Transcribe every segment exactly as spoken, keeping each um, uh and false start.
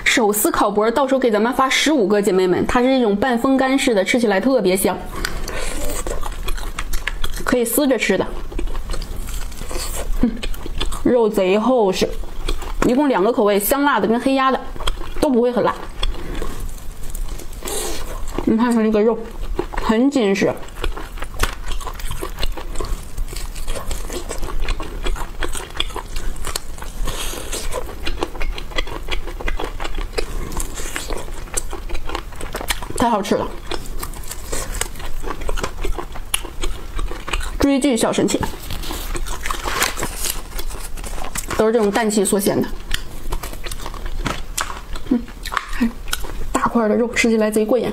手撕烤脖，到时候给咱们发十五个姐妹们，它是这种半风干式的，吃起来特别香，可以撕着吃的。嗯，肉贼厚实，一共两个口味，香辣的跟黑鸭的，都不会很辣。你看看这个肉，很紧实。 太好吃了，追剧小神器，都是这种氮气缩鲜的。嗯，看大块的肉，吃起来贼过瘾。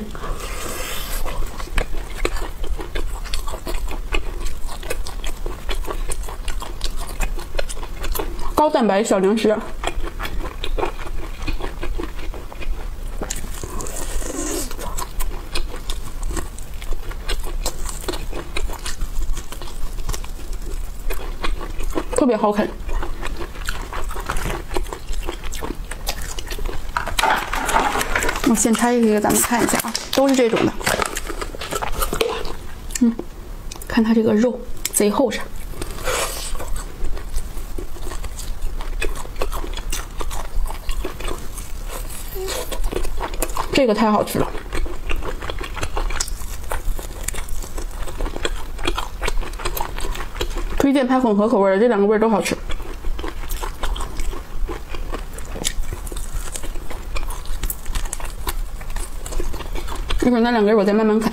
高蛋白小零食。 特别好啃，我先拆一个给咱们看一下啊，都是这种的。嗯，看它这个肉贼厚实，这个太好吃了。 推荐拍混合口味的，这两个味儿都好吃。一会儿那两根我再慢慢啃。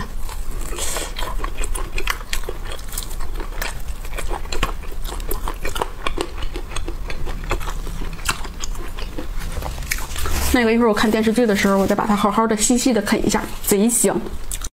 那个一会儿我看电视剧的时候，我再把它好好的细细的啃一下，贼香。